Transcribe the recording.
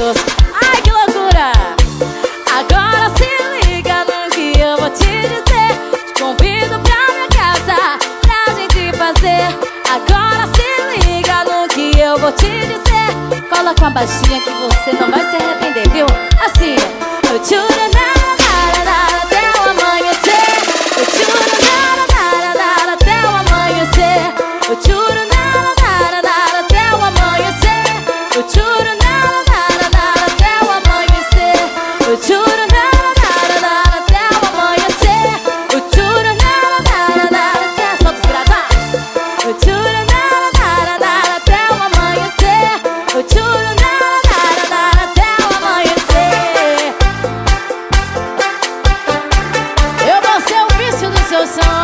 gostoso. Ai, que loucura! Agora se liga no que eu vou te dizer. Te convido pra minha casa pra gente fazer. Agora se liga no que eu vou te dizer. Cola com a baixinha que você não vai se arrepender, viu? Assim, eu tchuro até o amanhecer. Eu tchuro até o amanhecer. Eu tchuro até o amanhecer. Eu tchuro até o amanhecer. Eu tchuro até o amanhecer. Eu tchuro até solta os gravar. Eu tchuro até o amanhecer. Eu tchuro até o amanhecer. Eu vou ser o vício dos seus sonhos.